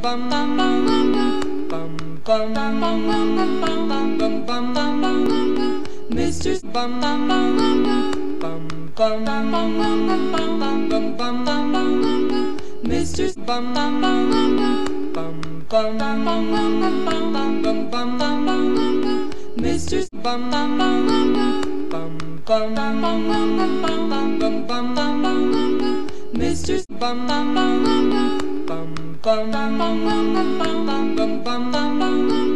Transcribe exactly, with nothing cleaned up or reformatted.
bum bum bum bum bum bum bum Mister Bum bum bum bum bum bum bum Mister Bum bum bum bum bum bum Mister Bum bum bum bum bum bum Mister Bum bum bum bum bum bum bum